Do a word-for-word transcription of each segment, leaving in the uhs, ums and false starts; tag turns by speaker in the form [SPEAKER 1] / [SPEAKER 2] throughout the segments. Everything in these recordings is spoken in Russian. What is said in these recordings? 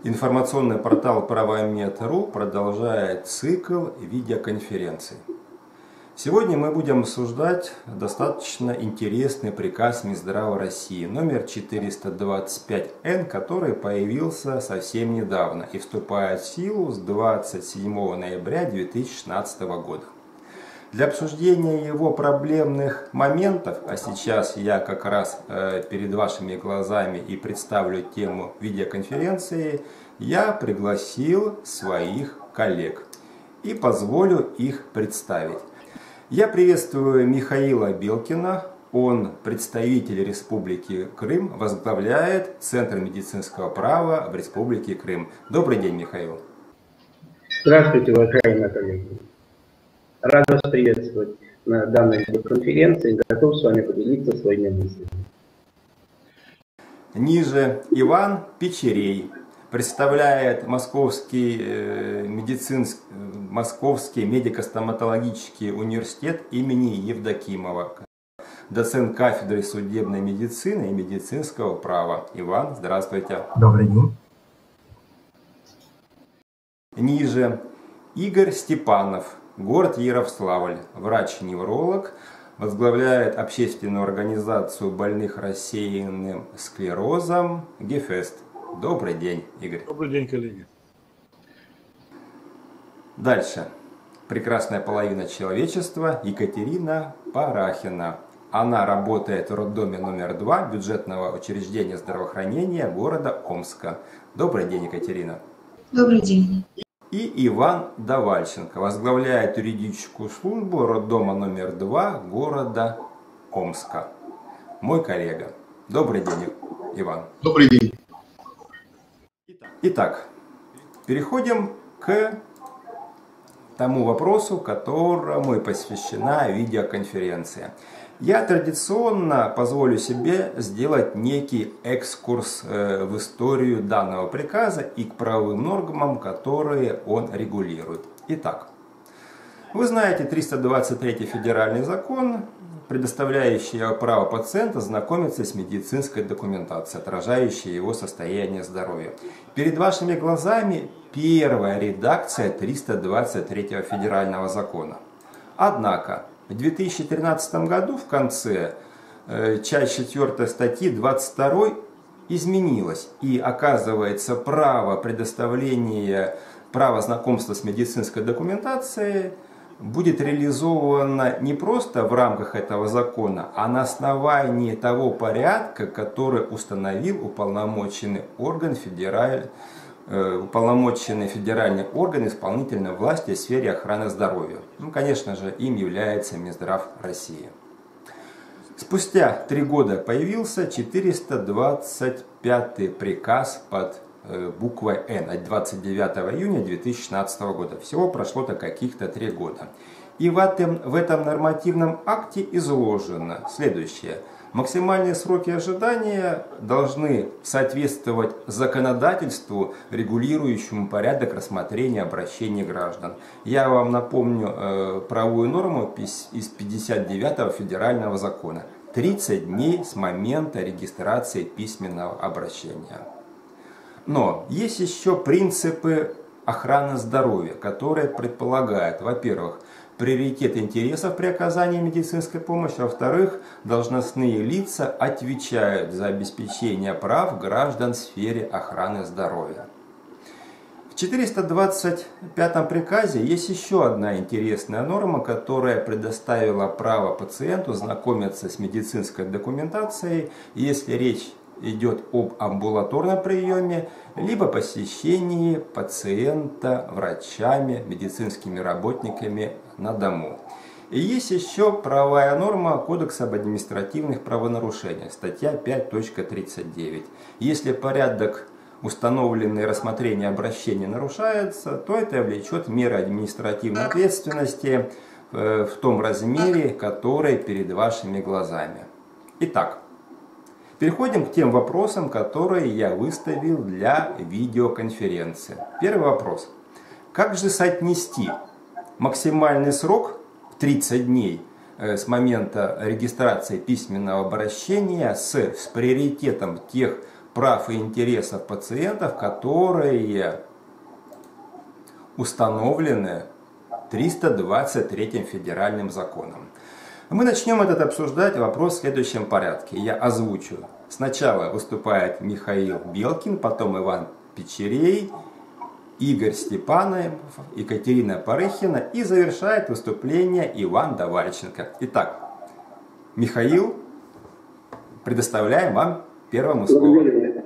[SPEAKER 1] Информационный портал правомед точка ру продолжает цикл видеоконференций. Сегодня мы будем обсуждать достаточно интересный приказ Минздрава России номер четыреста двадцать пять эн, который появился совсем недавно и вступает в силу с двадцать седьмого ноября две тысячи шестнадцатого года. Для обсуждения его проблемных моментов, а сейчас я как раз э, перед вашими глазами и представлю тему видеоконференции, я пригласил своих коллег и позволю их представить. Я приветствую Михаила Белкина, он представитель Республики Крым, возглавляет Центр медицинского права в Республике Крым. Добрый день, Михаил.
[SPEAKER 2] Здравствуйте, уважаемые коллеги. Рад вас приветствовать на данной конференции, готов с вами поделиться своими мыслями.
[SPEAKER 1] Ниже Иван Печерей представляет Московский, э, медицинский, Московский медико-стоматологический университет имени Евдокимова, доцент кафедры судебной медицины и медицинского права. Иван, здравствуйте.
[SPEAKER 3] Добрый день.
[SPEAKER 1] Ниже Игорь Степанов, город Ярославль, врач-невролог, возглавляет общественную организацию больных рассеянным склерозом ГЕФЕСТ. Добрый день, Игорь.
[SPEAKER 3] Добрый день, коллеги.
[SPEAKER 1] Дальше. Прекрасная половина человечества Екатерина Парахина. Она работает в роддоме номер два бюджетного учреждения здравоохранения города Омска. Добрый день, Екатерина.
[SPEAKER 4] Добрый день.
[SPEAKER 1] И Иван Давальченко возглавляет юридическую службу роддома номер два города Омска. Мой коллега. Добрый день, Иван.
[SPEAKER 5] Добрый день.
[SPEAKER 1] Итак, переходим к тому вопросу, которому и посвящена видеоконференция. Я традиционно позволю себе сделать некий экскурс в историю данного приказа и к правовым нормам, которые он регулирует. Итак, вы знаете триста двадцать третий федеральный закон, предоставляющий право пациента знакомиться с медицинской документацией, отражающей его состояние здоровья. Перед вашими глазами первая редакция триста двадцать третьего федерального закона. Однако, в две тысячи тринадцатом году в конце э, часть четвёртой статьи двадцать второй изменилась. И оказывается, право предоставления, право знакомства с медицинской документацией будет реализовано не просто в рамках этого закона, а на основании того порядка, который установил уполномоченный орган федераль, э, уполномоченный федеральный орган исполнительной власти в сфере охраны здоровья. Ну, конечно же, им является Минздрав России. Спустя три года появился четыреста двадцать пятый приказ под буквой Н от двадцать девятого июня две тысячи шестнадцатого года. Всего прошло-то каких-то три года. И в этом, в этом нормативном акте изложено следующее. Максимальные сроки ожидания должны соответствовать законодательству, регулирующему порядок рассмотрения обращений граждан. Я вам напомню э, правовую норму из пятьдесят девятого федерального закона. тридцать дней с момента регистрации письменного обращения. Но есть еще принципы охраны здоровья, которые предполагают, во-первых, приоритет интересов при оказании медицинской помощи, а во-вторых, должностные лица отвечают за обеспечение прав граждан в сфере охраны здоровья. В четыреста двадцать пятом приказе есть еще одна интересная норма, которая предоставила право пациенту знакомиться с медицинской документацией, если речь идет об амбулаторном приеме, либо посещении пациента врачами, медицинскими работниками на дому. И есть еще правовая норма Кодекса об административных правонарушениях, статья пять точка тридцать девять. Если порядок, установленный рассмотрение обращения, нарушается, то это влечет меры административной ответственности в том размере, который перед вашими глазами. Итак, переходим к тем вопросам, которые я выставил для видеоконференции. Первый вопрос. Как же соотнести максимальный срок тридцать дней с момента регистрации письменного обращения с, с приоритетом тех прав и интересов пациентов, которые установлены триста двадцать третьим федеральным законом. Мы начнем этот обсуждать вопрос в следующем порядке. Я озвучу. Сначала выступает Михаил Белкин, потом Иван Печерей, Игорь Степанов, Екатерина Парыхина и завершает выступление Иван Давальченко. Итак, Михаил, предоставляем вам первому слово.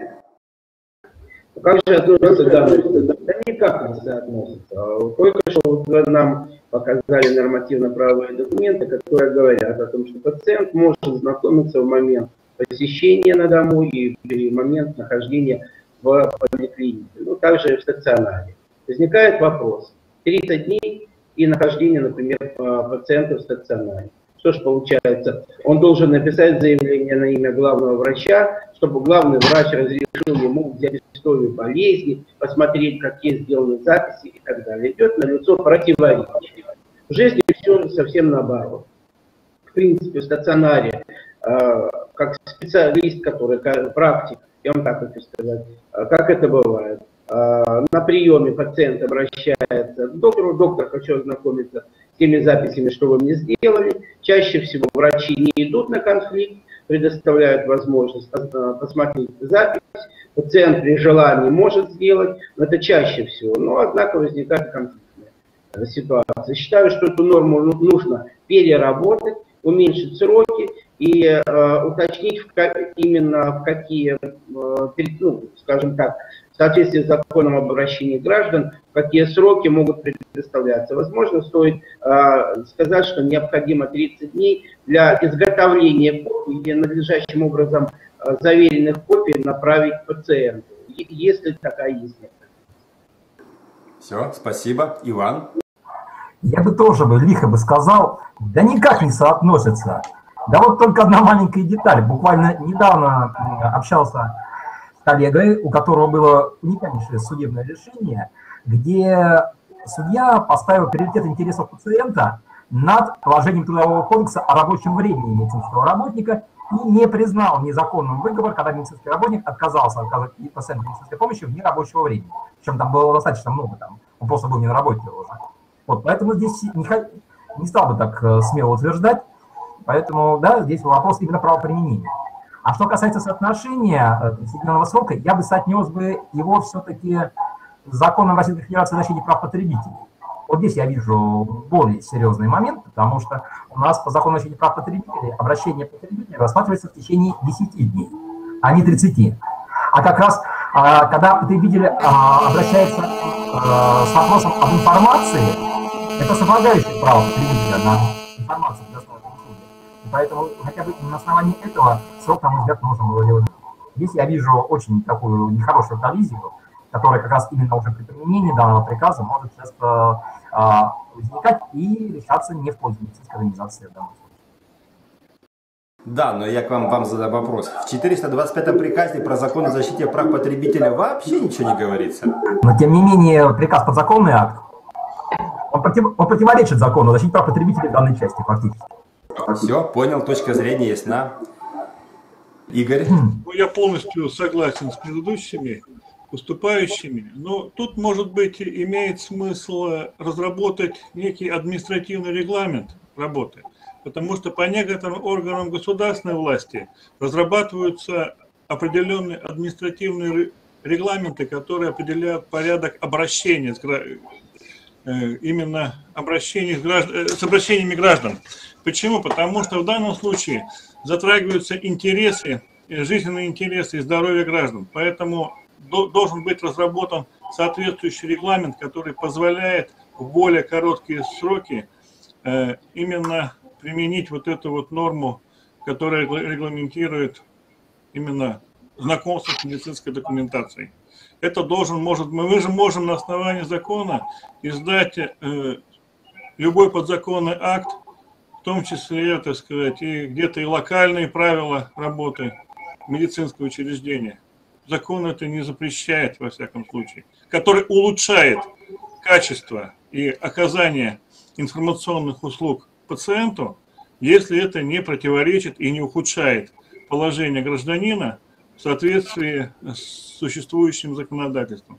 [SPEAKER 2] Как же относятся данные? Да никак не соотносятся. Только что нам показали нормативно-правовые документы, которые говорят о том, что пациент может знакомиться в момент посещения на дому и в момент нахождения в поликлинике, ну также и в стационаре. Возникает вопрос: тридцать дней и нахождение, например, пациента в стационаре. Что ж получается? Он должен написать заявление на имя главного врача, чтобы главный врач разрешил ему взять историю болезни, посмотреть, какие сделаны записи и так далее. Идет на лицо противоречие. В жизни все совсем наоборот. В принципе, в стационаре, э, как специалист, который практик, я вам так хочу сказать, э, как это бывает. Э, на приеме пациент обращается к доктору: доктор, хочу ознакомиться с теми записями, что вы мне сделали. Чаще всего врачи не идут на конфликт, предоставляют возможность посмотреть запись. Пациент при желании может сделать, но это чаще всего. Но, однако, возникает конфликтная ситуация. Считаю, что эту норму нужно переработать, уменьшить сроки и э, уточнить в как, именно в какие, э, ну, скажем так, в соответствии с законом об обращении граждан, в какие сроки могут предоставляться. Возможно, стоит э, сказать, что необходимо тридцать дней для изготовления копий и надлежащим образом э, заверенных копий направить пациенту, если такая есть.
[SPEAKER 1] Все, спасибо. Иван?
[SPEAKER 3] Я бы тоже бы лихо бы сказал, да никак не соотносится. Да вот только одна маленькая деталь. Буквально недавно общался с коллегой, у которого было уникальнейшее судебное решение, где судья поставил приоритет интересов пациента над положением Трудового кодекса о рабочем времени медицинского работника и не признал незаконным выговор, когда медицинский работник отказался оказывать пациенту медицинской помощи вне рабочего времени. Причем там было достаточно много, там он просто был не на работе уже. Вот, поэтому здесь не, не стал бы так э, смело утверждать, поэтому, да, здесь вопрос именно правоприменения. А что касается соотношения э, соединенного срока, я бы соотнес бы его все-таки с законом Российской Федерации о защите прав потребителей. Вот здесь я вижу более серьезный момент, потому что у нас по закону о защите прав потребителей обращение потребителя рассматривается в течение десяти дней, а не тридцати. А как раз, э, когда потребитель э, обращается э, с вопросом об информации, это совпадающее право потребителя на информацию, предоставленную услуги. И поэтому хотя бы на основании этого срок, на мой взгляд, нужно было делать. Здесь я вижу очень такую нехорошую коллизию, которая как раз именно уже при применении данного приказа может часто а, возникать и решаться не в пользу медицинской организации в данном случае.
[SPEAKER 1] Да, но я к вам, вам задам вопрос. В четыреста двадцать пятом приказе про закон о защите прав потребителя вообще ничего не говорится.
[SPEAKER 3] Но тем не менее приказ подзаконный акт. Он, против, он противоречит закону о защите прав потребителей в данной части, фактически.
[SPEAKER 1] Все, понял, точка зрения ясна. Игорь?
[SPEAKER 4] Ну, я полностью согласен с предыдущими выступающими, но тут, может быть, имеет смысл разработать некий административный регламент работы, потому что по некоторым органам государственной власти разрабатываются определенные административные регламенты, которые определяют порядок обращения с именно обращений с, граждан, с обращениями граждан. Почему? Потому что в данном случае затрагиваются интересы, жизненные интересы и здоровье граждан. Поэтому до, должен быть разработан соответствующий регламент, который позволяет в более короткие сроки э, именно применить вот эту вот норму, которая регламентирует именно знакомство с медицинской документацией. Это должен, может, мы, мы же можем на основании закона издать э, любой подзаконный акт, в том числе, так сказать, и где-то и локальные правила работы медицинского учреждения. Закон это не запрещает, во всяком случае, который улучшает качество и оказание информационных услуг пациенту, если это не противоречит и не ухудшает положение гражданина в соответствии с существующим законодательством.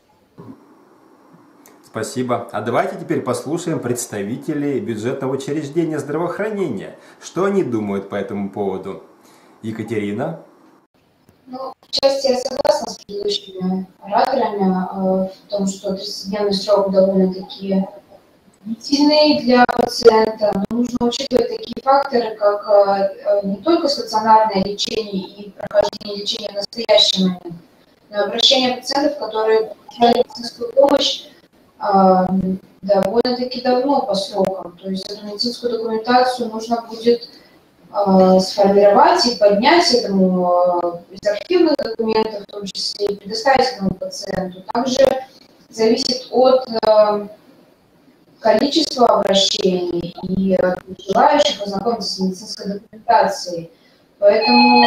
[SPEAKER 1] Спасибо. А давайте теперь послушаем представителей бюджетного учреждения здравоохранения. Что они думают по этому поводу? Екатерина?
[SPEAKER 5] Ну, в части я согласна с предыдущими ораторами э, в том, что тридцатидневный срок довольно-таки длительный для пациента. Но нужно учитывать такие факторы, как э, не только стационарное лечение и прохождение лечения в настоящий момент, но и обращение пациентов, которые получали медицинскую помощь э, довольно-таки давно по срокам. То есть эту медицинскую документацию нужно будет сформировать и поднять этому из архивных документов, в том числе и предоставить этому пациенту. Также зависит от количества обращений и от желающих ознакомиться с медицинской документацией. Поэтому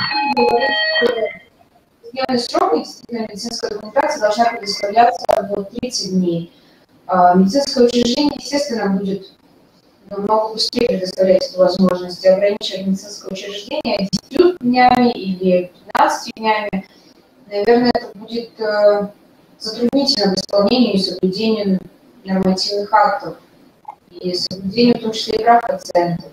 [SPEAKER 5] дневный срок действительно медицинской документации должна предоставляться в тридцать дней. Медицинское учреждение, естественно, будет намного быстрее предоставлять эту возможность, ограничивать медицинское учреждение десятью днями или пятнадцатью днями. Наверное, это будет э, затруднительно в исполнении и соблюдению нормативных актов и соблюдению, в том числе, и прав пациентов.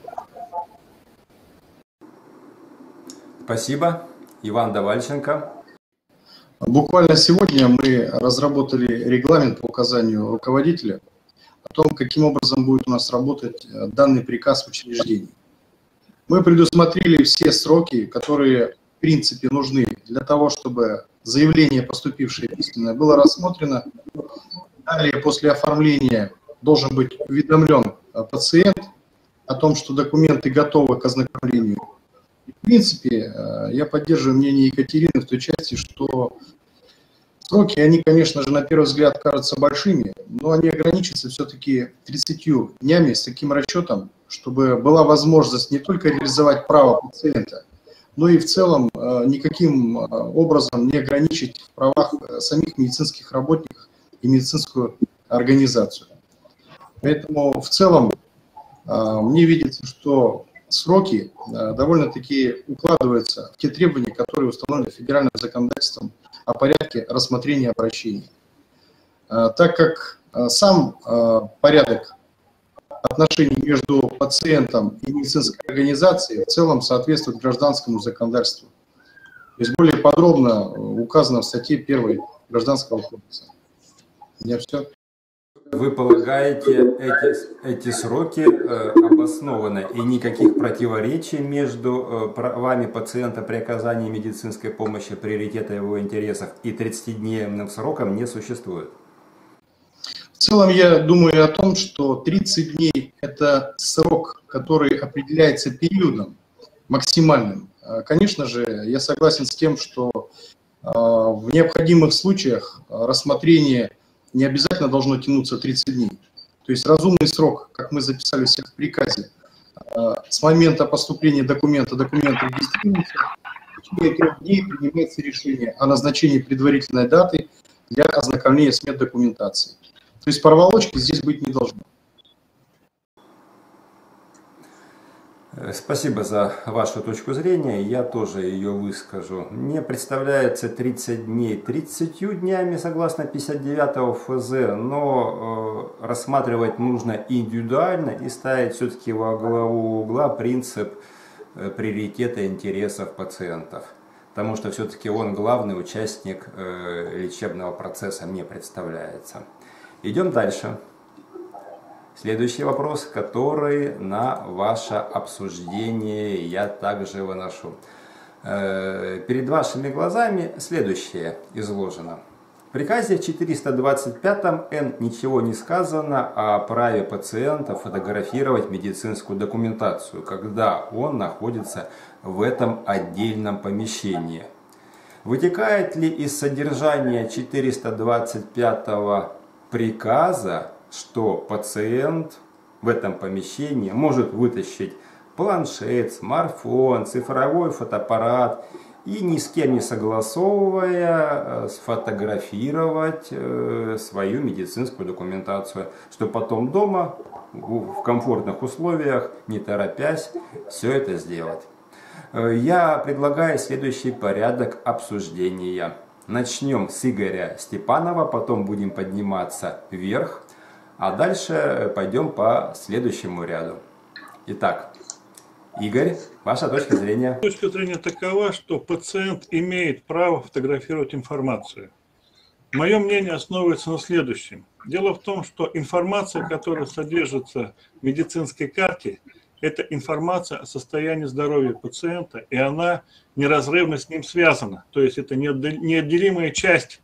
[SPEAKER 1] Спасибо. Иван Давальченко.
[SPEAKER 6] Буквально сегодня мы разработали регламент по указанию руководителя о том, каким образом будет у нас работать данный приказ в учреждении. Мы предусмотрели все сроки, которые в принципе нужны для того, чтобы заявление, поступившее письменно, было рассмотрено. Далее, после оформления, должен быть уведомлен пациент о том, что документы готовы к ознакомлению. И, в принципе, я поддерживаю мнение Екатерины в той части, что сроки, они, конечно же, на первый взгляд кажутся большими, но они ограничатся все-таки тридцатью днями с таким расчетом, чтобы была возможность не только реализовать право пациента, но и в целом никаким образом не ограничить в правах самих медицинских работников и медицинскую организацию. Поэтому в целом мне видится, что сроки довольно-таки укладываются в те требования, которые установлены федеральным законодательством о порядке рассмотрения обращений. Так как сам порядок отношений между пациентом и медицинской организацией в целом соответствует гражданскому законодательству. То есть более подробно указано в статье первой Гражданского кодекса. У меня все.
[SPEAKER 1] Вы полагаете, эти, эти сроки э, обоснованы и никаких противоречий между э, правами пациента при оказании медицинской помощи, приоритета его интересов и тридцатидневным сроком не существует?
[SPEAKER 6] В целом я думаю о том, что тридцать дней – это срок, который определяется периодом максимальным. Конечно же, я согласен с тем, что э, в необходимых случаях рассмотрение не обязательно должно тянуться тридцать дней. То есть разумный срок, как мы записали всех в приказе, с момента поступления документа, документ регистрируется, в течение трех дней принимается решение о назначении предварительной даты для ознакомления с меддокументацией. То есть проволочки здесь быть не должно.
[SPEAKER 1] Спасибо за вашу точку зрения, я тоже ее выскажу. Мне представляется тридцать дней тридцатью днями, согласно пятьдесят девятому эф зэ, но э, рассматривать нужно индивидуально и ставить все-таки во главу угла принцип э, приоритета интересов пациентов. Потому что все-таки он главный участник э, лечебного процесса, мне представляется. Идем дальше. Следующий вопрос, который на ваше обсуждение я также выношу. Перед вашими глазами следующее изложено. В приказе четыреста двадцать пятом эн ничего не сказано о праве пациента фотографировать медицинскую документацию, когда он находится в этом отдельном помещении. Вытекает ли из содержания четыреста двадцать пятого приказа, что пациент в этом помещении может вытащить планшет, смартфон, цифровой фотоаппарат и ни с кем не согласовывая сфотографировать свою медицинскую документацию, чтобы потом дома в комфортных условиях, не торопясь, все это сделать. Я предлагаю следующий порядок обсуждения. Начнем с Игоря Степанова, потом будем подниматься вверх, а дальше пойдем по следующему ряду. Итак, Игорь, ваша точка зрения?
[SPEAKER 4] Точка зрения такова, что пациент имеет право фотографировать информацию. Мое мнение основывается на следующем. Дело в том, что информация, которая содержится в медицинской карте, это информация о состоянии здоровья пациента, и она неразрывно с ним связана. То есть это неотделимая часть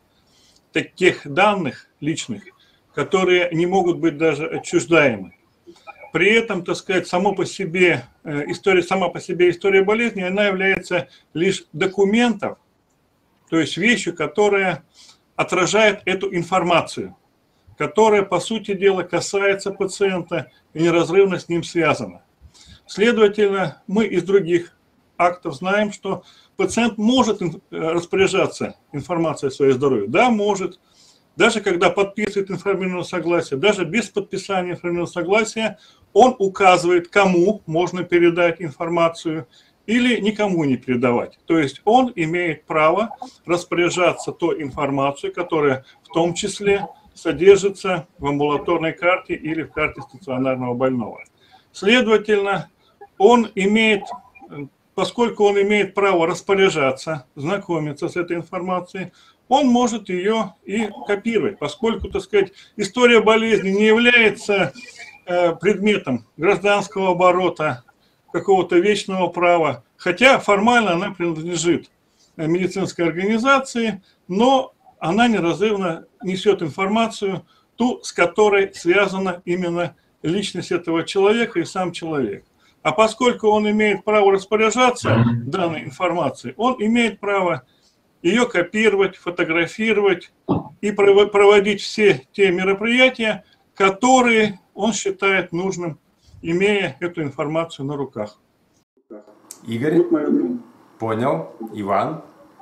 [SPEAKER 4] таких данных личных, которые не могут быть даже отчуждаемы. При этом, так сказать, само по себе, история, сама по себе история болезни, она является лишь документом, то есть вещью, которая отражает эту информацию, которая, по сути дела, касается пациента и неразрывно с ним связана. Следовательно, мы из других актов знаем, что пациент может распоряжаться информацией о своем здоровье. Да, может. Даже когда подписывает информированное согласие, даже без подписания информированного согласия, он указывает, кому можно передать информацию или никому не передавать. То есть он имеет право распоряжаться той информацией, которая в том числе содержится в амбулаторной карте или в карте стационарного больного. Следовательно, он имеет, поскольку он имеет право распоряжаться, знакомиться с этой информацией, он может ее и копировать, поскольку, так сказать, история болезни не является э, предметом гражданского оборота, какого-то вечного права, хотя формально она принадлежит медицинской организации, но она неразрывно несет информацию, ту, с которой связана именно личность этого человека и сам человек. А поскольку он имеет право распоряжаться данной информацией, он имеет право ее копировать, фотографировать и проводить все те мероприятия, которые он считает нужным, имея эту информацию на руках.
[SPEAKER 1] Игорь, понял. Иван?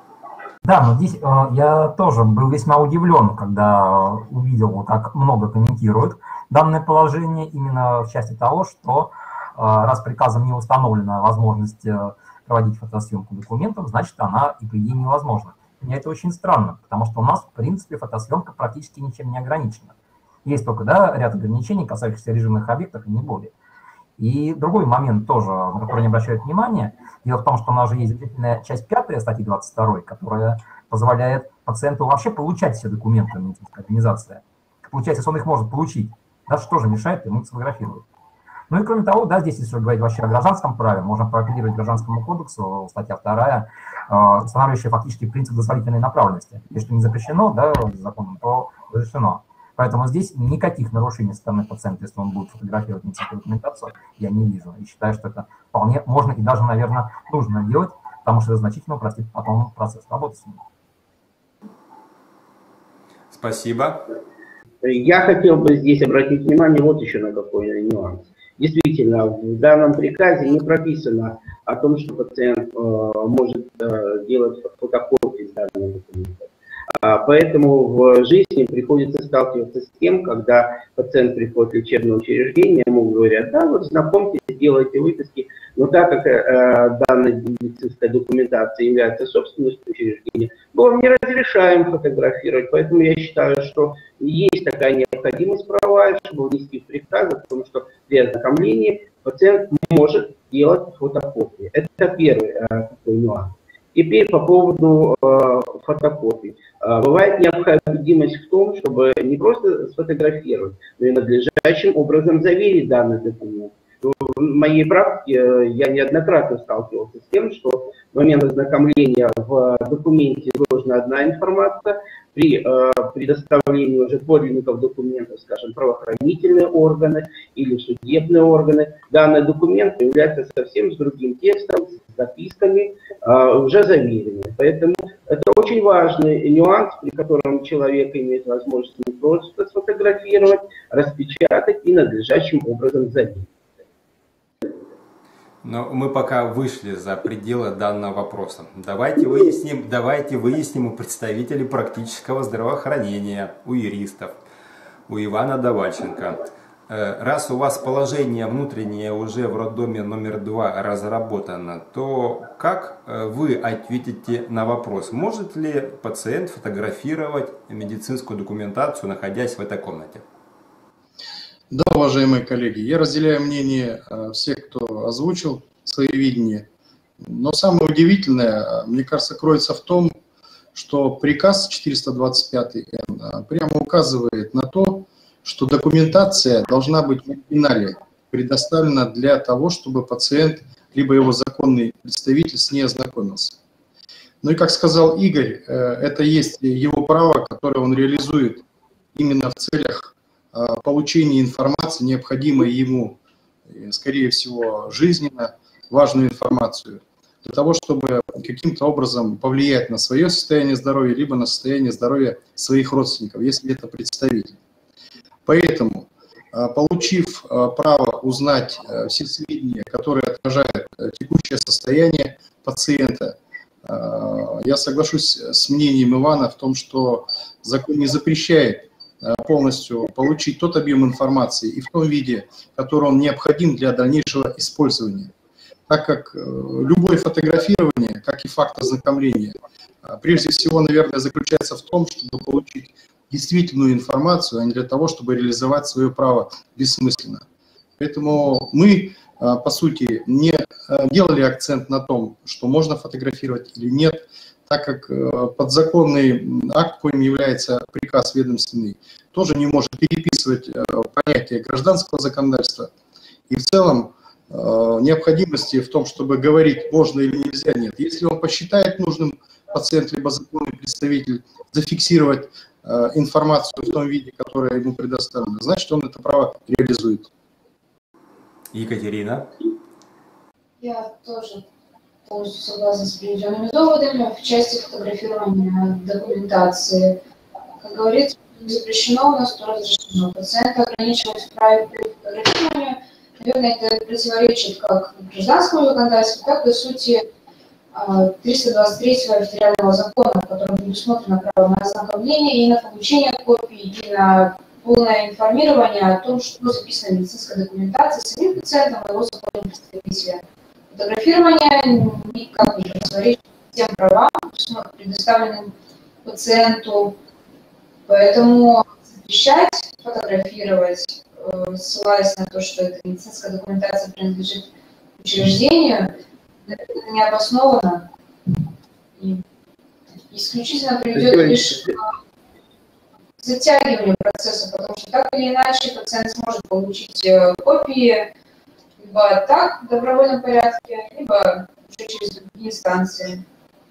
[SPEAKER 3] Да, но здесь э, я тоже был весьма удивлен, когда увидел, как много комментируют данное положение, именно в части того, что э, раз приказом не установлена возможность э, проводить фотосъемку документов, значит, она и по идее невозможна. Для меня это очень странно, потому что у нас, в принципе, фотосъемка практически ничем не ограничена. Есть только, да, ряд ограничений, касающихся режимных объектов, и не более. И другой момент тоже, на который не обращают внимания, дело в том, что у нас же есть замечательная часть пятая статьи двадцать второй, которая позволяет пациенту вообще получать все документы медицинской организации. Получается, если он их может получить, даже что же мешает ему сфотографировать. Ну и кроме того, да, здесь, если говорить вообще о гражданском праве, можно проапеллировать к Гражданскому кодексу, статья вторая, устанавливающая фактически принцип дозволительной направленности. Если что не запрещено, да, законом, то разрешено. Поэтому здесь никаких нарушений со стороны пациента, если он будет фотографировать медицинскую документацию, я не вижу. И считаю, что это вполне можно и даже, наверное, нужно делать, потому что это значительно упростит потом процесс работы с ним.
[SPEAKER 1] Спасибо.
[SPEAKER 2] Я хотел бы здесь обратить внимание вот еще на какой нюанс. Действительно, в данном приказе не прописано о том, что пациент э, может э, делать фотокопии данных документов. А, поэтому в жизни приходится сталкиваться с тем, когда пациент приходит в лечебное учреждение, ему говорят, да, вот знакомьтесь, делайте выписки, но так как э, данная медицинская документация является собственностью учреждения, мы вам не разрешаем фотографировать, поэтому я считаю, что есть такая необходимость правовая, чтобы внести в приказ о том, что при ознакомлении пациент может делать фотокопии. Это первый э, такой нюанс. Теперь по поводу э, фотокопий. Э, бывает необходимость в том, чтобы не просто сфотографировать, но и надлежащим образом заверить данный документ. В моей практике э, я неоднократно сталкивался с тем, что в момент ознакомления в документе изложена одна информация, при э, предоставлении уже подлинников документов, скажем, правоохранительные органы или судебные органы, данный документ является совсем с другим текстом, с записками, э, уже заверенными. Поэтому это очень важный нюанс, при котором человек имеет возможность не просто сфотографировать, распечатать и надлежащим образом заверить.
[SPEAKER 1] Но мы пока вышли за пределы данного вопроса. Давайте выясним, давайте выясним у представителей практического здравоохранения, у юристов, у Ивана Давальченко. Раз у вас положение внутреннее уже в роддоме номер два разработано, то как вы ответите на вопрос, может ли пациент фотографировать медицинскую документацию, находясь в этой комнате?
[SPEAKER 6] Да, уважаемые коллеги, я разделяю мнение всех, кто озвучил свои видения. Но самое удивительное, мне кажется, кроется в том, что приказ четыреста двадцать пятый эн прямо указывает на то, что документация должна быть в оригинале предоставлена для того, чтобы пациент, либо его законный представитель с ней ознакомился. Ну и, как сказал Игорь, это есть его право, которое он реализует именно в целях получения информации, необходимой ему, скорее всего, жизненно важную информацию, для того, чтобы каким-то образом повлиять на свое состояние здоровья, либо на состояние здоровья своих родственников, если это представитель. Поэтому, получив право узнать все сведения, которые отражают текущее состояние пациента, я соглашусь с мнением Ивана в том, что закон не запрещает полностью получить тот объем информации и в том виде, который он необходим для дальнейшего использования. Так как любое фотографирование, как и факт ознакомления, прежде всего, наверное, заключается в том, чтобы получить действительную информацию, а не для того, чтобы реализовать свое право бессмысленно. Поэтому мы, по сути, не делали акцент на том, что можно фотографировать или нет, так как подзаконный акт, коим является приказ ведомственный, тоже не может переписывать понятие гражданского законодательства. И в целом необходимости в том, чтобы говорить, можно или нельзя, нет. Если он посчитает нужным, пациент либо законный представитель, зафиксировать информацию в том виде, которая ему предоставлена, значит, он это право реализует.
[SPEAKER 1] Екатерина?
[SPEAKER 5] Я тоже полностью согласна с приведенными доводами в части фотографирования документации. Как говорится, не запрещено у нас, то разрешено. Пациента ограничивать в праве при фотографированию, наверное, это противоречит как гражданскому законодательству, так и сути триста двадцать третьего федерального закона, в котором предусмотрено право на ознакомление и на получение копий, и на полное информирование о том, что записано в медицинской документации самим пациентом и его законным представителем. Фотографирование никак не противоречит тем правам, предоставленным пациенту, поэтому запрещать фотографировать, ссылаясь на то, что эта медицинская документация принадлежит учреждению, это необоснованно и исключительно приведет лишь к затягиванию процесса, потому что так или иначе пациент сможет получить копии либо так в добровольном порядке, либо уже через другие инстанции.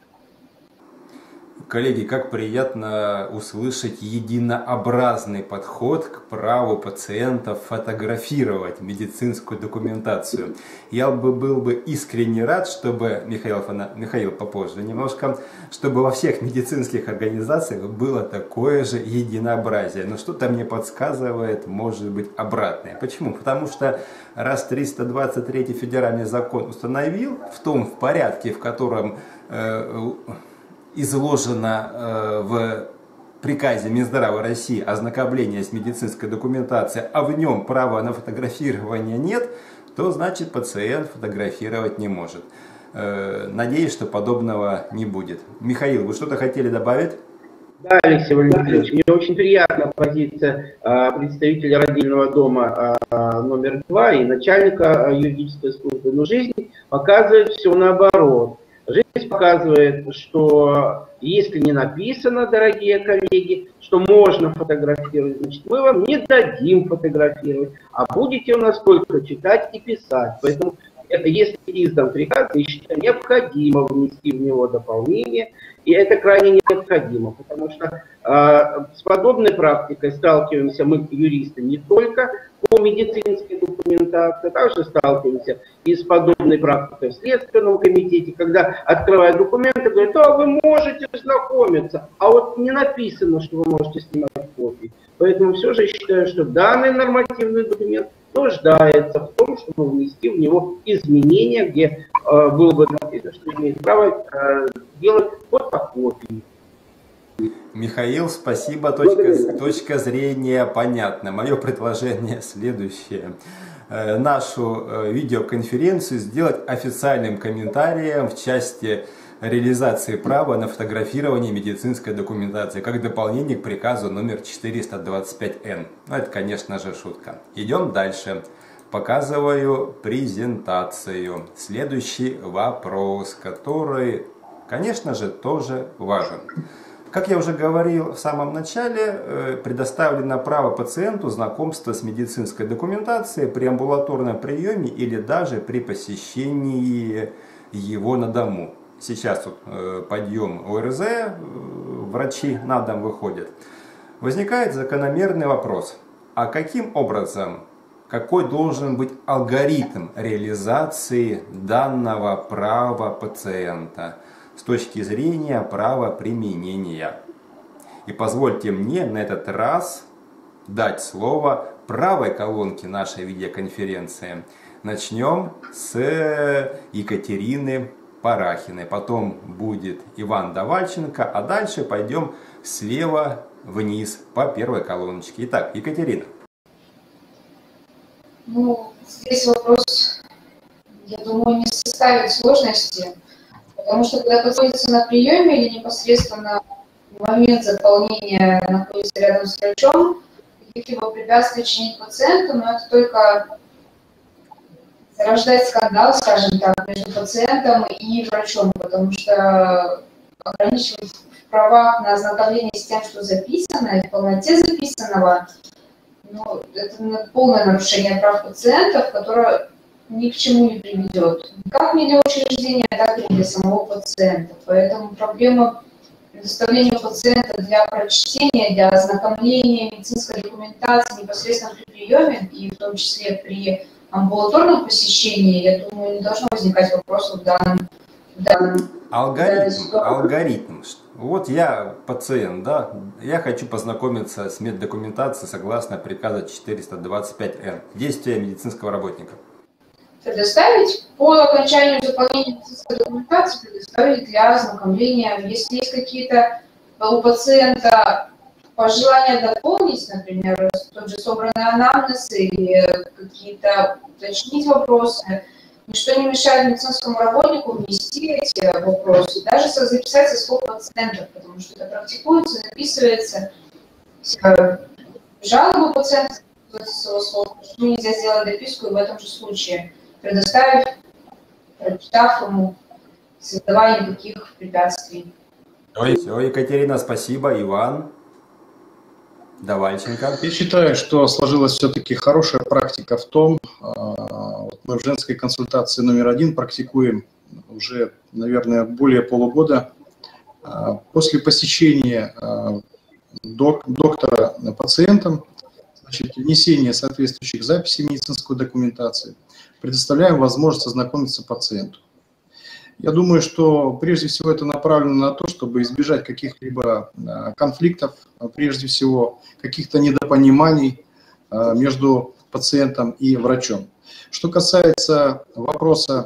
[SPEAKER 1] Коллеги, как приятно услышать единообразный подход к праву пациентов фотографировать медицинскую документацию. Я бы был бы искренне рад, чтобы, Михаил, Михаил попозже немножко, чтобы во всех медицинских организациях было такое же единообразие. Но что-то мне подсказывает, может быть, обратное. Почему? Потому что раз триста двадцать третий федеральный закон установил в том в порядке, в котором э, изложено э, в приказе Минздрава России ознакомление с медицинской документацией, а в нем права на фотографирование нет, то значит пациент фотографировать не может. Э, надеюсь, что подобного не будет. Михаил, вы что-то хотели добавить?
[SPEAKER 2] Да, Алексей Валентинович, мне очень приятна позиция а, представителя родильного дома а, номер два и начальника а, юридической службы. Но жизнь показывает все наоборот. Жизнь показывает, что если не написано, дорогие коллеги, что можно фотографировать, значит, мы вам не дадим фотографировать, а будете у нас только читать и писать. Поэтому это, если издан приказ, я считаю, необходимо внести в него дополнение, и это крайне необходимо, потому что э, с подобной практикой сталкиваемся мы, юристы, не только по медицинской документации, а также сталкиваемся и с подобной практикой в Следственном комитете, когда открывают документы, говорят, а вы можете знакомиться, а вот не написано, что вы можете снимать копии. Поэтому все же я считаю, что данный нормативный документ нуждается в том, чтобы внести в него изменения, где э, было бы написано, что имеет право э, делать фотокопии.
[SPEAKER 1] Михаил, спасибо, точка, точка зрения понятна. Мое предложение следующее. Нашу видеоконференцию сделать официальным комментарием в части реализации права на фотографирование медицинской документации, как дополнение к приказу номер четыреста двадцать пять эн. Ну, это, конечно же, шутка. Идем дальше. Показываю презентацию. Следующий вопрос, который, конечно же, тоже важен. Как я уже говорил в самом начале, предоставлено право пациенту знакомства с медицинской документацией при амбулаторном приеме или даже при посещении его на дому. Сейчас тут подъем ОРЗ, врачи на дом выходят. Возникает закономерный вопрос, а каким образом, какой должен быть алгоритм реализации данного права пациента с точки зрения права применения? И позвольте мне на этот раз дать слово правой колонке нашей видеоконференции. Начнем с Екатерины Парахиной, потом будет Иван Давальченко, а дальше пойдем слева вниз по первой колоночке. Итак, Екатерина.
[SPEAKER 5] Ну, здесь вопрос, я думаю, не составит сложности, потому что когда находится на приеме или непосредственно в момент заполнения находится рядом с врачом, каких-либо препятствий чинить пациенту, но это только зарождать скандал, скажем так, между пациентом и врачом, потому что ограничивать в правах на ознакомление с тем, что записано, и в полноте записанного, ну, это полное нарушение прав пациентов, которое ни к чему не приведет. Как ни для учреждения, так и для самого пациента. Поэтому проблема предоставления пациента для прочтения, для ознакомления медицинской документации непосредственно при приеме, и в том числе при амбулаторном посещении, я думаю, не должно возникать вопросов в данном, в данном
[SPEAKER 1] алгоритм, алгоритм. Вот я пациент, да, я хочу познакомиться с меддокументацией согласно приказа четыреста двадцать пять эн. Действия медицинского работника.
[SPEAKER 5] Предоставить по окончанию заполнения медицинской документации, предоставить для ознакомления. Если есть какие-то у пациента пожелания дополнить, например, тот же собранный анамнез или какие-то уточнить вопросы, ничто не мешает медицинскому работнику внести эти вопросы, даже записать со слов пациентов, потому что это практикуется, записывается. Жалобы пациента со слов, почему нельзя сделать дописку и в этом же случае, предоставив, прочитав ему, создавая никаких препятствий.
[SPEAKER 1] Все, Екатерина, спасибо. Иван Давальченко.
[SPEAKER 6] Я считаю, что сложилась все-таки хорошая практика в том, вот мы в женской консультации номер один практикуем уже, наверное, более полугода. После посещения док, доктора пациентом, значит, внесение соответствующих записей в медицинскую документацию, предоставляем возможность ознакомиться пациенту. Я думаю, что прежде всего это направлено на то, чтобы избежать каких-либо конфликтов, прежде всего каких-то недопониманий между пациентом и врачом. Что касается вопроса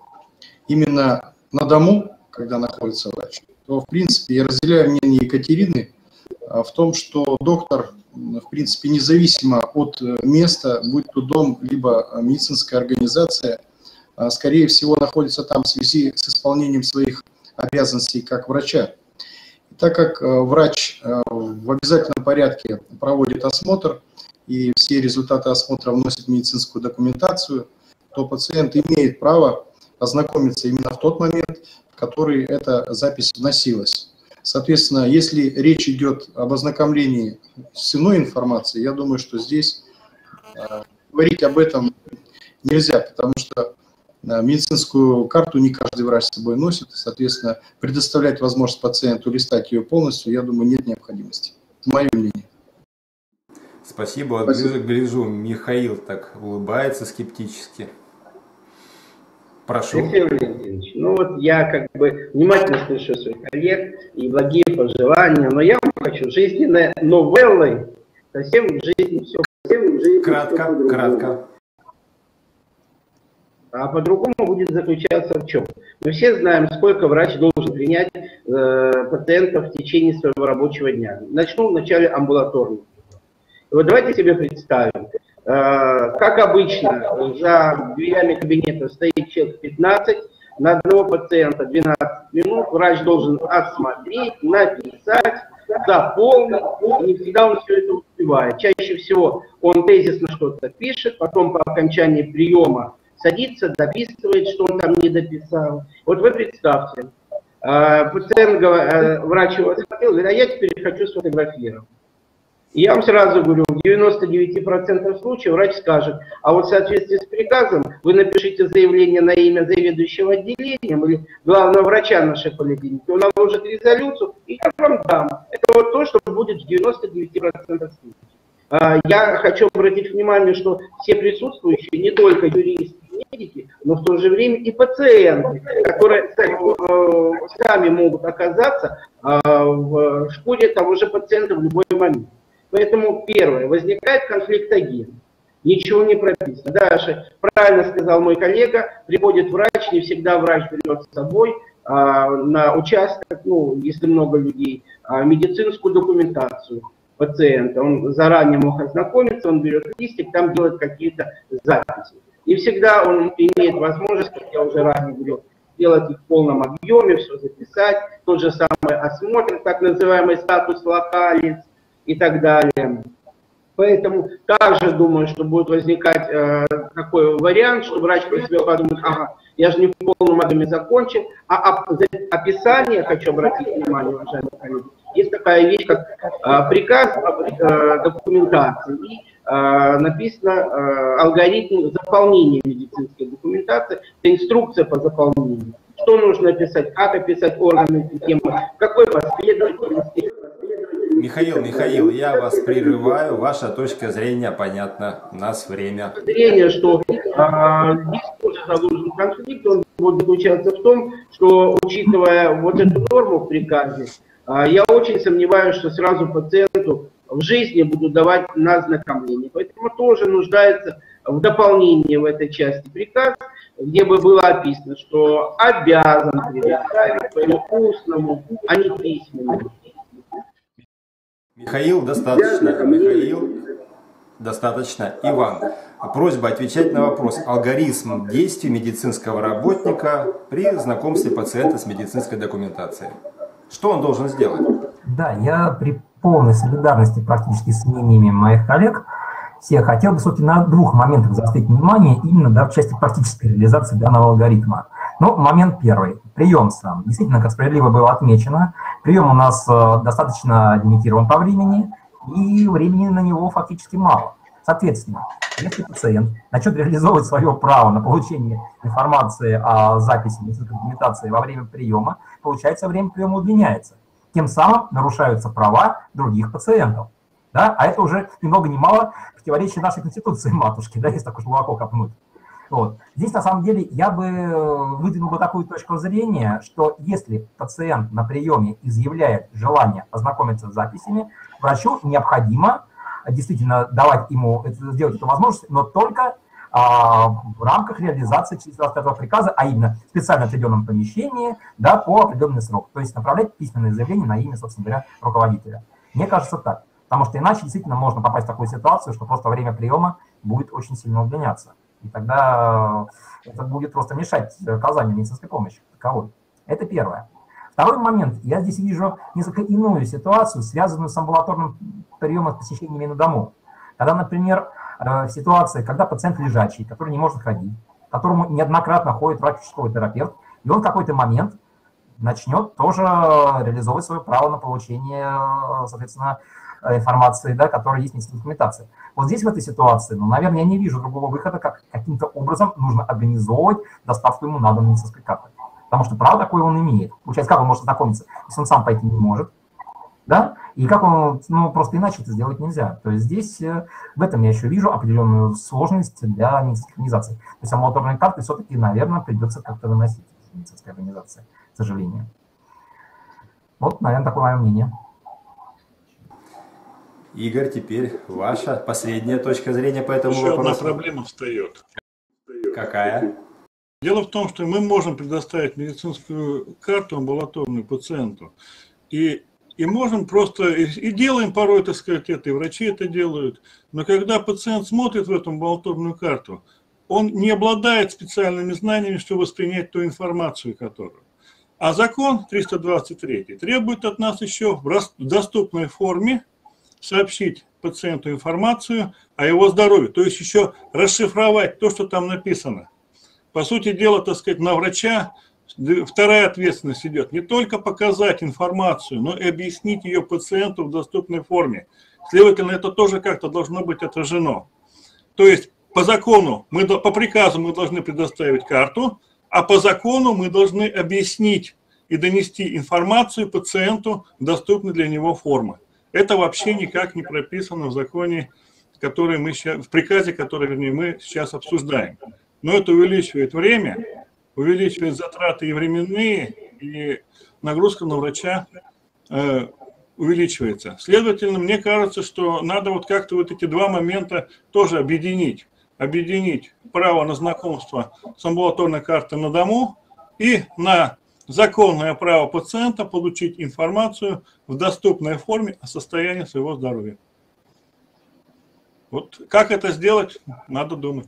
[SPEAKER 6] именно на дому, когда находится врач, то в принципе я разделяю мнение Екатерины в том, что доктор, в принципе, независимо от места, будь то дом, либо медицинская организация, скорее всего, находится там в связи с исполнением своих обязанностей как врача. И так как врач в обязательном порядке проводит осмотр, и все результаты осмотра вносит в медицинскую документацию, то пациент имеет право ознакомиться именно в тот момент, в который эта запись вносилась. Соответственно, если речь идет об ознакомлении с иной информацией, я думаю, что здесь говорить об этом нельзя, потому что медицинскую карту не каждый врач с собой носит, соответственно, предоставлять возможность пациенту листать ее полностью, я думаю, нет необходимости. Это мое мнение.
[SPEAKER 1] Спасибо. Спасибо. Гляжу, Михаил так улыбается скептически. Прошу.
[SPEAKER 2] Алексей Валентинович, ну вот я как бы внимательно слышу своих коллег и благие пожелания, но я вам хочу жизненной новеллой, совсем в жизни все, совсем в жизни
[SPEAKER 1] кратко,
[SPEAKER 2] все
[SPEAKER 1] кратко.
[SPEAKER 2] А по-другому будет заключаться в чем? Мы все знаем, сколько врач должен принять э, пациентов в течение своего рабочего дня. Начну вначале амбулаторно. Вот давайте себе представим, э, как обычно, за дверями кабинета стоит человек пятнадцать, на одного пациента двенадцать минут, врач должен осмотреть, написать, заполнить, и не всегда он все это успевает. Чаще всего он тезисно что-то пишет, потом по окончании приема садится, дописывает, что он там не дописал. Вот вы представьте, э, пациент, э, врач его осмотрел, говорит, а я теперь хочу сфотографировать. И я вам сразу говорю, в девяноста девяти процентах случаев врач скажет, а вот в соответствии с приказом вы напишите заявление на имя заведующего отделением или главного врача нашей поликлиники, он наложит резолюцию, и я вам дам. Это вот то, что будет в девяноста девяти процентах случаев. Я хочу обратить внимание, что все присутствующие, не только юристы, медики, но в то же время и пациенты, которые сами могут оказаться в шкуре того же пациента в любой момент. Поэтому первое, возникает конфликтоген. Ничего не прописано. Дальше, правильно сказал мой коллега, приходит врач, не всегда врач берет с собой а, на участок, ну, если много людей, а, медицинскую документацию пациента. Он заранее мог ознакомиться, он берет листик, там делает какие-то записи. И всегда он имеет возможность, как я уже ранее говорил, сделать их в полном объеме, все записать. Тот же самый осмотр, так называемый статус локалис и так далее. Поэтому также думаю, что будет возникать э, такой вариант, что врач про себя подумает, ага, я же не в полном объеме закончил, а описание, хочу обратить внимание, уважаемые коллеги, есть такая вещь, как э, приказ об э, документации, и э, написано э, алгоритм заполнения медицинской документации, это инструкция по заполнению. Что нужно описать, как описать органы системы, в какой последовательности.
[SPEAKER 1] Михаил, Михаил, я вас прерываю, ваша точка зрения понятна, у нас время.
[SPEAKER 2] Зрение, что а, здесь тоже заложен конфликт, он будет заключаться в том, что, учитывая вот эту норму в приказе, а, я очень сомневаюсь, что сразу пациенту в жизни будут давать на ознакомление. Поэтому тоже нуждается в дополнении в этой части приказ, где бы было описано, что обязан предоставить своему устному, а не письменному.
[SPEAKER 1] Михаил, достаточно. Михаил, достаточно. Иван, просьба отвечать на вопрос. Алгоритм действий медицинского работника при знакомстве пациента с медицинской документацией. Что он должен сделать?
[SPEAKER 3] Да, я при полной солидарности практически с мнениями моих коллег всех хотел бы, собственно, на двух моментах заострить внимание именно, да, в части практической реализации данного алгоритма. Ну, момент первый. Прием сам. Действительно, как справедливо было отмечено, прием у нас э, достаточно лимитирован по времени, и времени на него фактически мало. Соответственно, если пациент начнет реализовывать свое право на получение информации о записи медицинской документации во время приема, получается, время приема удлиняется. Тем самым нарушаются права других пациентов. Да? А это уже ни много ни мало противоречие нашей конституции матушки, да, если так уж глубоко копнуть. Вот. Здесь, на самом деле, я бы выдвинул бы такую точку зрения, что если пациент на приеме изъявляет желание ознакомиться с записями, врачу необходимо действительно давать ему, сделать эту возможность, но только а, в рамках реализации четыреста двадцать пятого приказа, а именно в специально отведенном помещении, да, по определенный срок. То есть направлять письменное заявление на имя, собственно говоря, руководителя. Мне кажется так. Потому что иначе действительно можно попасть в такую ситуацию, что просто время приема будет очень сильно удлиняться. И тогда это будет просто мешать оказанию медицинской помощи таковой. Это первое. Второй момент. Я здесь вижу несколько иную ситуацию, связанную с амбулаторным приемом с посещениями на дому. Когда, например, в ситуации, когда пациент лежачий, который не может ходить, к которому неоднократно ходит врач-участковый терапевт, и он в какой-то момент начнет тоже реализовывать свое право на получение, соответственно, информации, да, которая есть в медицинской документации. Вот здесь в этой ситуации, ну, наверное, я не вижу другого выхода, как каким-то образом нужно организовывать доставку ему на дом медицинской карты. Потому что право такое он имеет. Получается, как он может знакомиться, если он сам пойти не может, да? И как он, ну, просто иначе это сделать нельзя. То есть здесь в этом я еще вижу определенную сложность для медицинской организации. То есть амбулаторные карты все-таки, наверное, придется как-то выносить из медицинской организации, к сожалению. Вот, наверное, такое мое мнение.
[SPEAKER 1] Игорь, теперь ваша последняя точка зрения по этому
[SPEAKER 4] Еще
[SPEAKER 1] вопросу.
[SPEAKER 4] одна проблема встает.
[SPEAKER 1] Какая?
[SPEAKER 4] Дело в том, что мы можем предоставить медицинскую карту амбулаторную пациенту, и, и можем просто, и, и делаем порой, так сказать, это, и врачи это делают, но когда пациент смотрит в эту амбулаторную карту, он не обладает специальными знаниями, чтобы воспринять ту информацию, которую. А закон триста двадцать три требует от нас еще в доступной форме сообщить пациенту информацию о его здоровье, то есть еще расшифровать то, что там написано. По сути дела, так сказать, на врача вторая ответственность идет. Не только показать информацию, но и объяснить ее пациенту в доступной форме. Следовательно, это тоже как-то должно быть отражено. То есть по закону, мы, по приказу мы должны предоставить карту, а по закону мы должны объяснить и донести информацию пациенту в доступной для него формы. Это вообще никак не прописано в законе, который мы сейчас, в приказе, который, вернее, мы сейчас обсуждаем. Но это увеличивает время, увеличивает затраты и временные, и нагрузка на врача э, увеличивается. Следовательно, мне кажется, что надо вот как-то вот эти два момента тоже объединить. Объединить право на знакомство с амбулаторной картой на дому и на законное право пациента получить информацию в доступной форме о состоянии своего здоровья. Вот как это сделать, надо думать.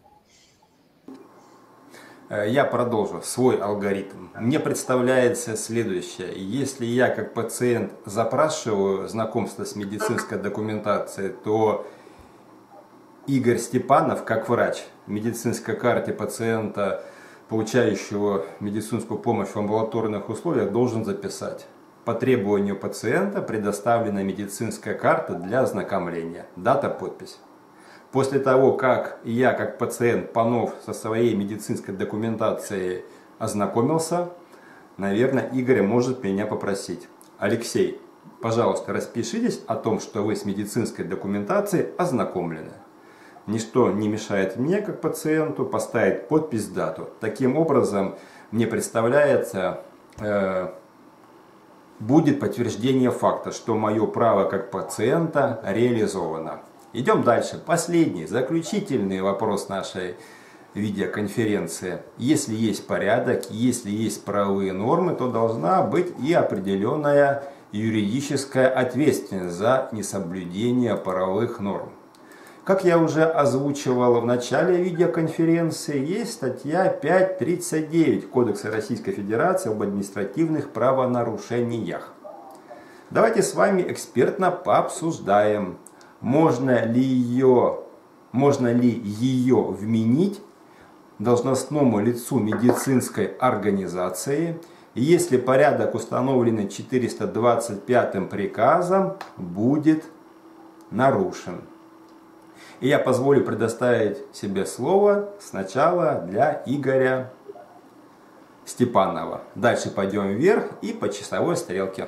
[SPEAKER 1] Я продолжу свой алгоритм. Мне представляется следующее. Если я как пациент запрашиваю знакомство с медицинской документацией, то Игорь Степанов, как врач, в медицинской карте пациента, получающего медицинскую помощь в амбулаторных условиях, должен записать: по требованию пациента предоставлена медицинская карта для ознакомления. Дата, подпись. После того, как я, как пациент Панов, со своей медицинской документацией ознакомился, наверное, Игорь может меня попросить: Алексей, пожалуйста, распишитесь о том, что вы с медицинской документацией ознакомлены. Ничто не мешает мне, как пациенту, поставить подпись, дату. Таким образом, мне представляется, э, будет подтверждение факта, что мое право как пациента реализовано. Идем дальше. Последний, заключительный вопрос нашей видеоконференции. Если есть порядок, если есть правовые нормы, то должна быть и определенная юридическая ответственность за несоблюдение правовых норм. Как я уже озвучивал в начале видеоконференции, есть статья пять тридцать девять Кодекса Российской Федерации об административных правонарушениях. Давайте с вами экспертно пообсуждаем, можно ли ее, можно ли ее вменить должностному лицу медицинской организации, если порядок, установленный четыреста двадцать пятым приказом, будет нарушен. И я позволю предоставить себе слово сначала для Игоря Степанова. Дальше пойдем вверх и по часовой стрелке.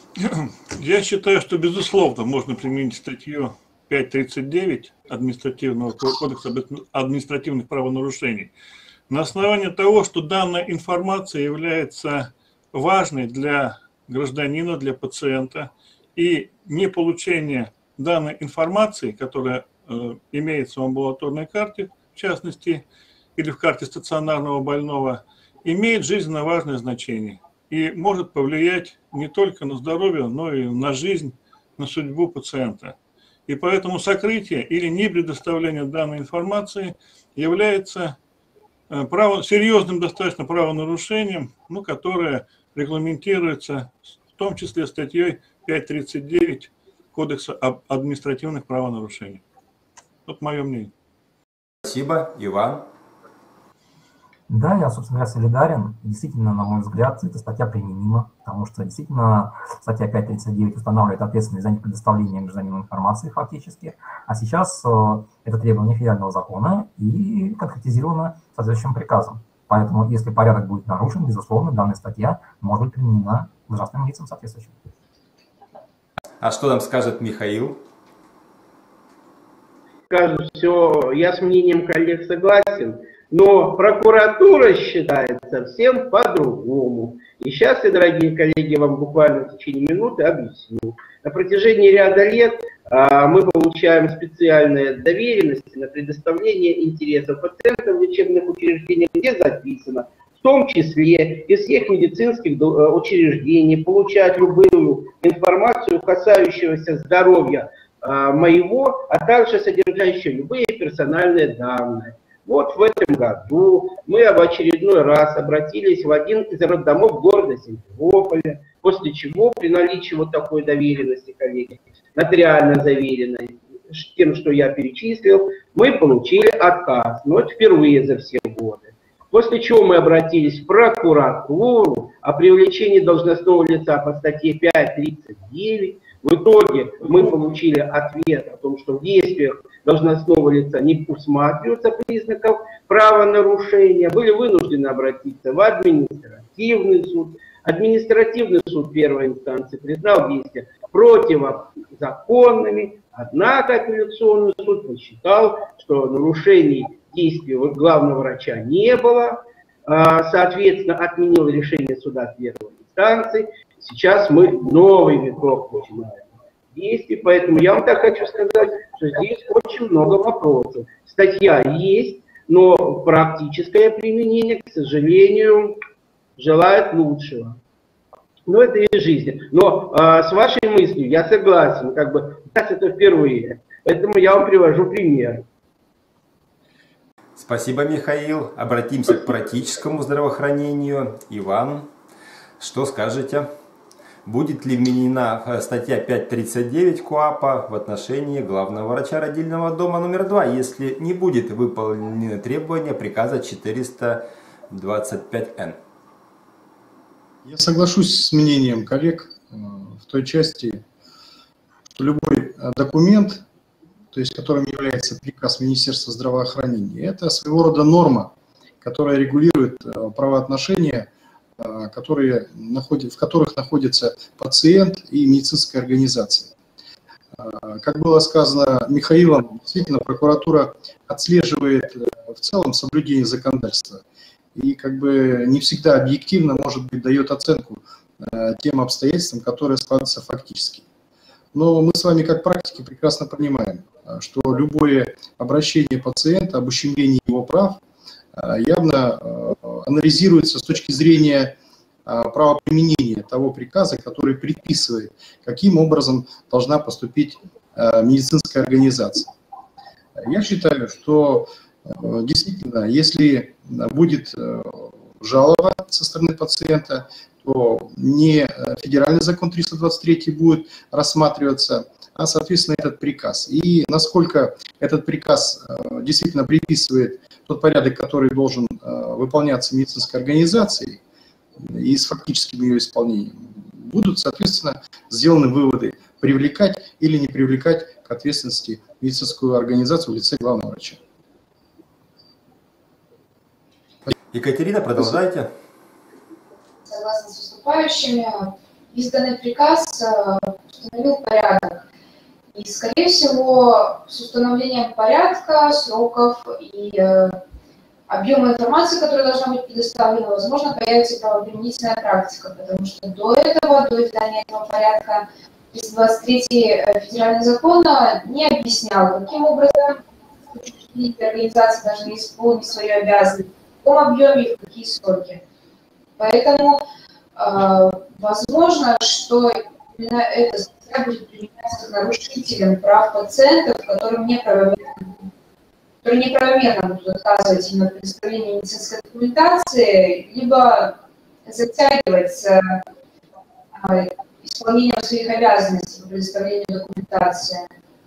[SPEAKER 4] Я считаю, что безусловно можно применить статью пять тридцать девять Административного кодекса административных правонарушений на основании того, что данная информация является важной для гражданина, для пациента, и не получение данной информации, которая э, имеется в амбулаторной карте, в частности, или в карте стационарного больного, имеет жизненно важное значение и может повлиять не только на здоровье, но и на жизнь, на судьбу пациента. И поэтому сокрытие или непредоставление данной информации является право, серьезным достаточно правонарушением, ну, которое регламентируется в том числе статьей пять тридцать девять Кодекса об административных правонарушениях. Вот мое мнение.
[SPEAKER 1] Спасибо, Иван.
[SPEAKER 3] Да, я, собственно говоря, солидарен. Действительно, на мой взгляд, эта статья применима, потому что действительно статья пять тридцать девять устанавливает ответственность за непредоставление гражданину информации фактически, а сейчас э, это требование федерального закона и конкретизировано соответствующим приказом. Поэтому, если порядок будет нарушен, безусловно, данная статья может быть применена должностным лицам соответствующим.
[SPEAKER 1] А что нам скажет Михаил?
[SPEAKER 2] Скажу, все, я с мнением коллег согласен. Но прокуратура считает совсем по-другому. И сейчас я, дорогие коллеги, вам буквально в течение минуты объясню. На протяжении ряда лет мы получаем специальные доверенности на предоставление интересов пациентов в лечебных учреждениях, где записано, в том числе из всех медицинских учреждений, получать любую информацию, касающуюся здоровья моего, а также содержащую любые персональные данные. Вот в этом году мы в очередной раз обратились в один из роддомов города Симферополя, после чего при наличии вот такой доверенности, коллеги, нотариально заверенной, тем, что я перечислил, мы получили отказ, но это впервые за все годы. После чего мы обратились в прокуратуру о привлечении должностного лица по статье пять тридцать девять. В итоге мы получили ответ о том, что в действиях должностного лица не усматриваются признаков правонарушения. Были вынуждены обратиться в административный суд. Административный суд первой инстанции признал действия противозаконными, однако апелляционный суд посчитал, что нарушений действий главного врача не было, соответственно, отменил решение суда первой инстанции. Сейчас мы новый виток начинаем действий, поэтому я вам так хочу сказать, что здесь очень много вопросов. Статья есть, но практическое применение, к сожалению, желает лучшего. Но это и жизнь. Но а, с вашей мыслью я согласен, как бы, сейчас это впервые. Поэтому я вам привожу пример.
[SPEAKER 1] Спасибо, Михаил. Обратимся к практическому здравоохранению. Иван, что скажете? Будет ли вменена статья пять тридцать девять КоАПа в отношении главного врача родильного дома номер два, если не будет выполнены требования приказа четыреста двадцать пять эн?
[SPEAKER 6] Я соглашусь с мнением коллег в той части, что любой документ, то есть которым является приказ Министерства здравоохранения, это своего рода норма, которая регулирует правоотношения, которые находят, в которых находится пациент и медицинская организация. Как было сказано Михаилом, действительно прокуратура отслеживает в целом соблюдение законодательства и как бы не всегда объективно, может быть, дает оценку тем обстоятельствам, которые складываются фактически. Но мы с вами как практики прекрасно понимаем, что любое обращение пациента об ущемлении его прав явно анализируется с точки зрения правоприменения того приказа, который предписывает, каким образом должна поступить медицинская организация. Я считаю, что действительно, если будет жалоба со стороны пациента, то не федеральный закон триста двадцать три будет рассматриваться, а, соответственно, этот приказ. И насколько этот приказ действительно приписывает тот порядок, который должен выполняться медицинской организацией, и с фактическим ее исполнением, будут, соответственно, сделаны выводы, привлекать или не привлекать к ответственности медицинскую организацию в лице главного врача.
[SPEAKER 1] Екатерина, продолжайте.
[SPEAKER 5] Согласно с выступающими, изданный приказ установил порядок. И, скорее всего, с установлением порядка, сроков и э, объема информации, которая должна быть предоставлена, возможно, появится правоприменительная практика, потому что до этого, до издания этого порядка, триста двадцать третий федеральный закон не объяснял, каким образом организации должны исполнить свою обязанность, в каком объеме и в какие сроки. Поэтому э, возможно, что именно эта статья будет применяться к нарушителям прав пациентов, которым неправомерно, которые неправомерно будут отказывать им от предоставления медицинской документации, либо затягивать с э, исполнением своих обязанностей по предоставлению документации.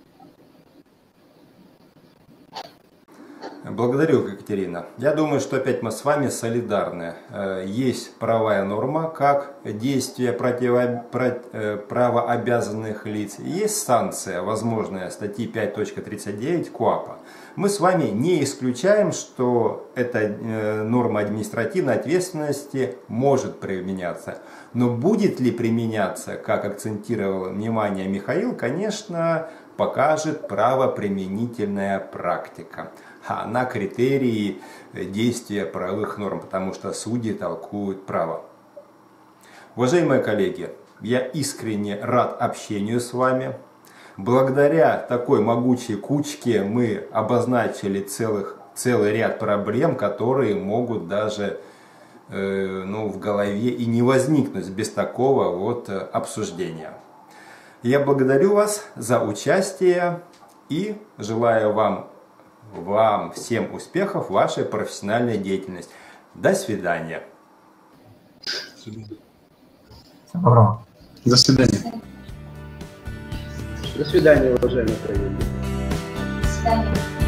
[SPEAKER 1] Благодарю, Екатерина. Я думаю, что опять мы с вами солидарны. Есть правовая норма, как действие противо... правообязанных лиц. Есть санкция, возможная, статьи пять тридцать девять КоАПа. Мы с вами не исключаем, что эта норма административной ответственности может применяться. Но будет ли применяться, как акцентировал внимание Михаил, конечно, покажет правоприменительная практика. А на критерии действия правовых норм, потому что судьи толкуют право. Уважаемые коллеги, я искренне рад общению с вами. Благодаря такой могучей кучке мы обозначили целых, целый ряд проблем, которые могут даже э, ну, в голове и не возникнуть без такого вот обсуждения. Я благодарю вас за участие и желаю вам, вам всем успехов в вашей профессиональной деятельности. До свидания.
[SPEAKER 3] Доброго.
[SPEAKER 6] До свидания.
[SPEAKER 2] До свидания, уважаемые коллеги.
[SPEAKER 5] До свидания.